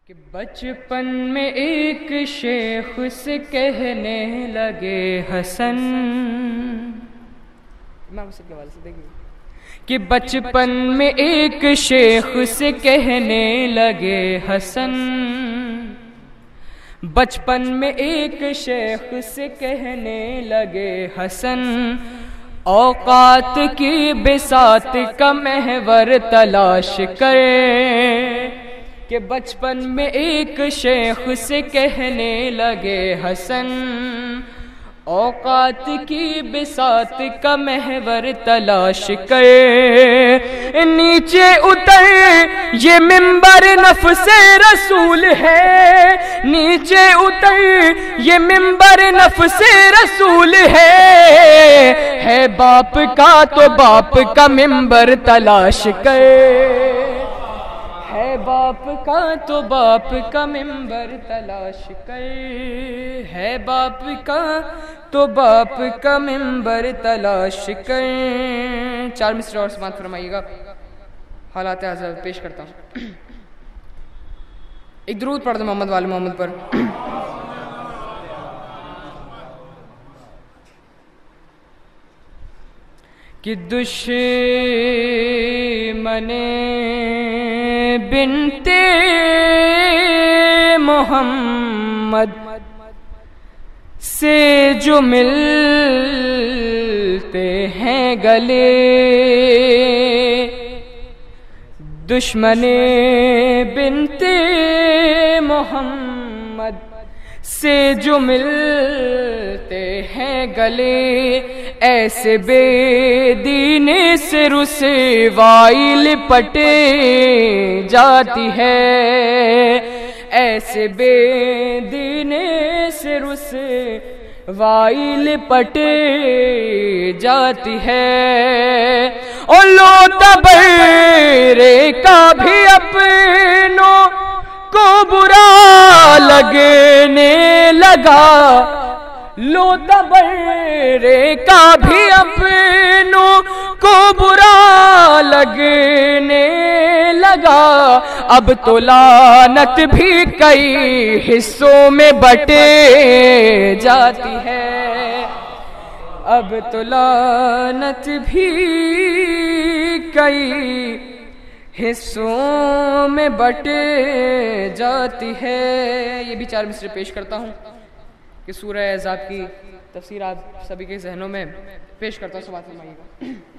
کہ بچپن میں ایک شیخ سے کہنے لگے حسن، کہ بچپن میں ایک شیخ سے کہنے لگے حسن، بچپن میں ایک شیخ سے کہنے لگے حسن، اوقات کی بساط کا محور تلاش کرے، کہ بچپن میں ایک شیخ سے کہنے لگے حسن، اوقات کی بساط کا محور تلاش کرے، نیچے اتر یہ منبر نفس رسول ہے، نیچے اتر یہ منبر نفس رسول ہے باپ کا تو باپ کا منبر تلاش کرے، ہے باپ کا تو باپ کا منبر تلاش کر، ہے باپ کا تو باپ کا منبر تلاش کر۔ 4 مصرع اور سماعت فرمائیے گا، حالات حاضر پیش کرتا ہوں۔ ایک درود پڑھ دو محمد وال محمد پر۔ کہ دشمن بنت محمد سے جو ملتے ہیں گلے، دشمن بنت محمد سے جو ملتے ہیں گلے، ایسے بے دین سے رسوائی لپٹے جاتی ہے، ایسے بے دین سے رسوائی لپٹے جاتی ہے، اور لو تبرے کا بھی اپنوں کو برا لگنے لگا، لو تبرے کا بھی اپنوں کو برا لگنے لگا، اب تو لعنت بھی کئی حصوں میں بٹے جاتی ہے، اب تو لعنت بھی کئی حصوں میں بٹے جاتی ہے۔ یہ بھی 4 مصرع پیش کرتا ہوں کہ سورہ احزاب کی تفسیر آپ سبھی کے ذہنوں میں پیش کرتا ہوں، سماعت فرمائیے گا۔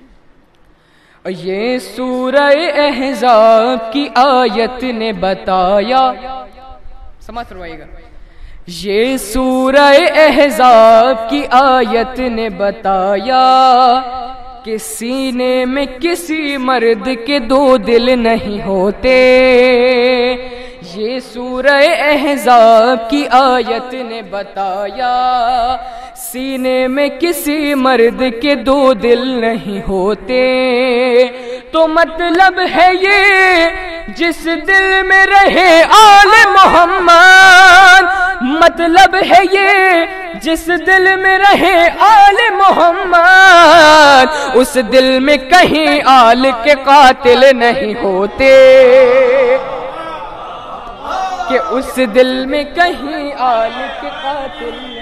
یہ سورہ احزاب کی آیت نے بتایا، سماعت فرمائیے گا، یہ سورہ احزاب کی آیت نے بتایا کہ سینے میں کسی مرد کے 2 دل نہیں ہوتے، یہ سورہ احزاب کی آیت نے بتایا سینے میں کسی مرد کے 2 دل نہیں ہوتے، تو مطلب ہے یہ جس دل میں رہے آل محمد، مطلب ہے یہ جس دل میں رہے آل محمد، اس دل میں کہیں آل کے قاتل نہیں ہوتے، کہ اس دل میں کہیں آل کے قاتل نہیں،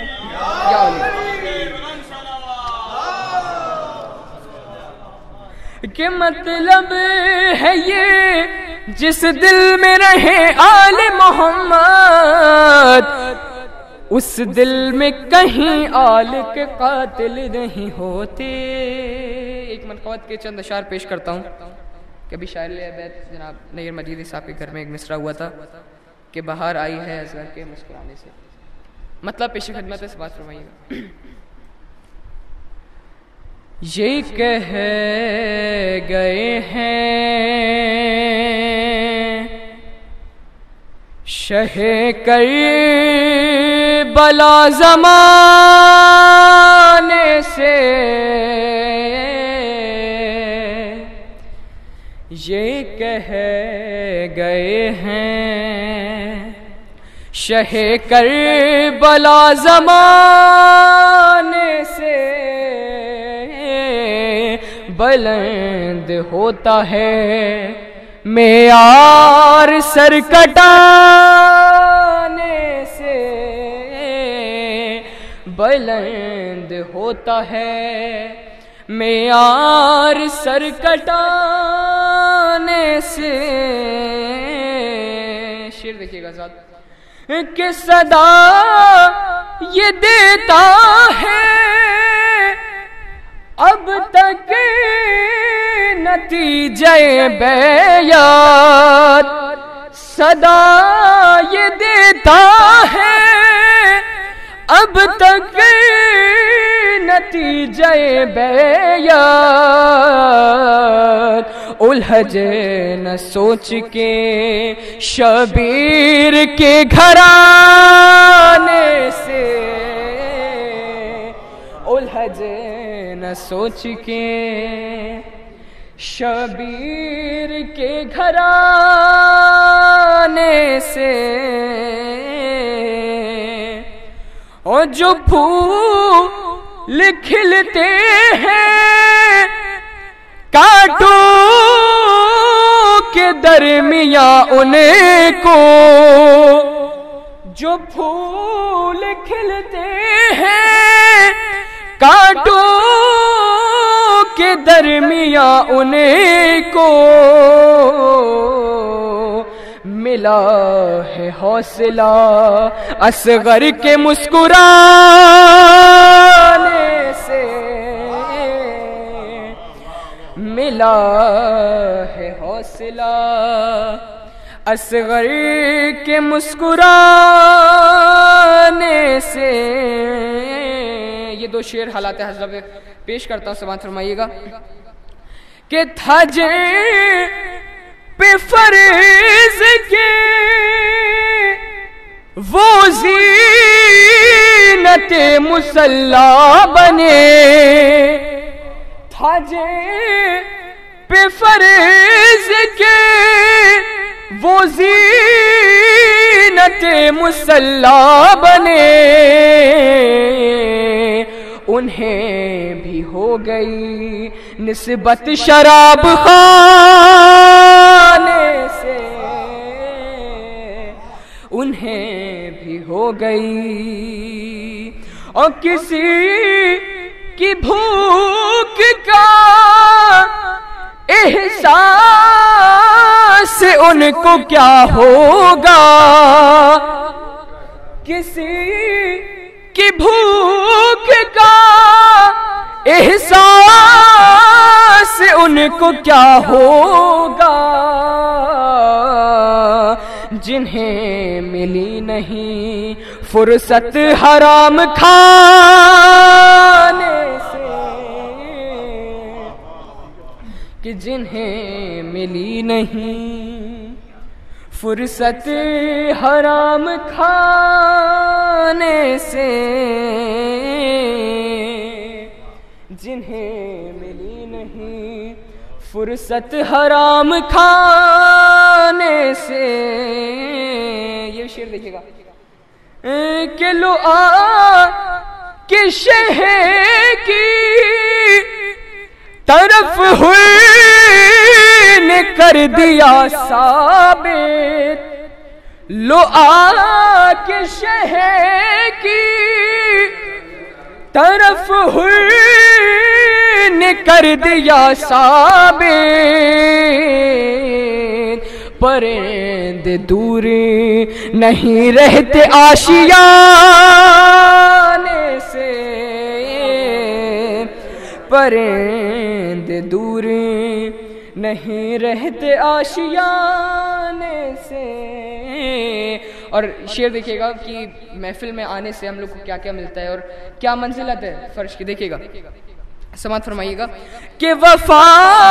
کہ مطلب ہے یہ جس دل میں رہے آل محمد، اس دل میں کہیں آل کے قاتل نہیں ہوتے۔ ایک منقبت کے چند اشعار پیش کرتا ہوں کہ ابھی شاعر بیت جناب نیر مجیدی صاحب کے گھر میں ایک مصرع ہوا تھا کہ بہار آئی ہے اصغر کے مسکرانے سے، مطلب پیش خدمت سے بات فرمائیے گا۔ یہ کہہ گئے ہیں شہ کربلا زمانے سے، یہ کہہ گئے ہیں شہ کربلا زمانے سے، بلند ہوتا ہے معیار سر کٹا بلند ہوتا ہے، معیار سر کٹانے سے، شعر دیکھیے گا ذات، کہ صدا یہ دیتا ہے اب تک نتیجے بیعت، صدا یہ دیتا ہے اب تک نتیجے بیعت، الجھے نہ سوچ کے شبیر کے گھرانے سے، الجھے نہ سوچ کے شبیر کے گھرانے سے، اور جو پھول کھلتے ہیں کانٹوں کے درمیاں ان کو، جو پھول کھلتے ہیں کانٹوں کے درمیاں ان کو، ملا ہے حوصلہ اصغر کے مسکرانے سے، ملا ہے حوصلہ اصغر کے مسکرانے سے۔ یہ دو شعر حالات حضرت میں پیش کرتا ہوں، سماعت فرمائیے گا کہ تھجے پہ فرض کے وہ زینت مصلی بنے، تھجے پہ فرض کے وہ زینت مصلی بنے، انہیں بھی ہو گئی نسبت شراب خانے سے، انہیں بھی ہو گئی، اور کسی کی بھوک کا احساس ان کو کیا ہوگا، کسی کی بھوک کا احساس ان کو کیا ہوگا، جنہیں ملی نہیں فرصت حرام کھانے سے، کہ جنہیں ملی نہیں فرصت حرام کھانے سے، جنہیں ملی نہیں فرصت حرام کھانے سے۔ یہ شعر دیکھیے گا کہ لو آ کے شہر کی طرف ہوئی نے کر دیا ثابت، لو آ کے شہر کی طرف ہوئی نے کر دیا ثابت، پرندے دور نہیں رہتے آشیانے سے، پرندے دور نہیں رہتے آشیانے سے۔ اور شعر دیکھیے گا کہ محفل میں آنے سے ہم لوگ کو کیا کیا ملتا ہے اور کیا منزلت ہے فرش کی، دیکھیے گا، سماعت فرمائیے گا کہ وفا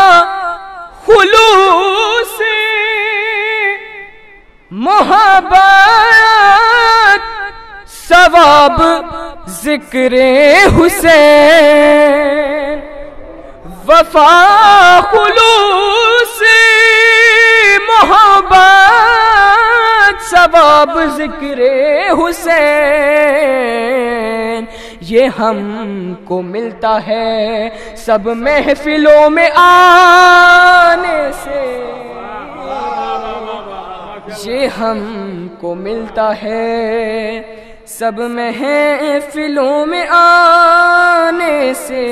خلوص محبت ثواب ذکر حسین، وفا خلوص محبت ثواب ذکر حسین، یہ ہم کو ملتا ہے سب محفلوں میں آنے سے، یہ ہم کو ملتا ہے سب محفلوں میں آنے سے.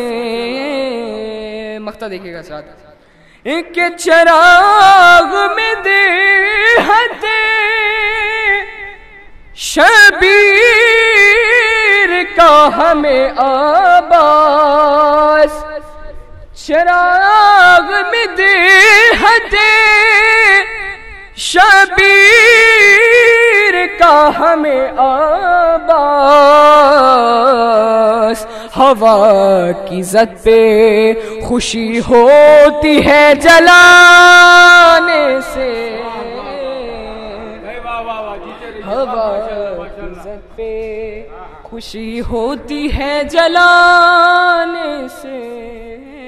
مقطع دیکھیے گا ساتھ. ایک چراغ میں دیہت شبیر کا ہمیں آباس. چراغ میں دیہت شبیر کا ہمیں آباس. ہوا کی زد پہ خوشی ہوتی ہے جلانے سے. ہوا کی زد پہ خوشی ہوتی ہے جلانے سے.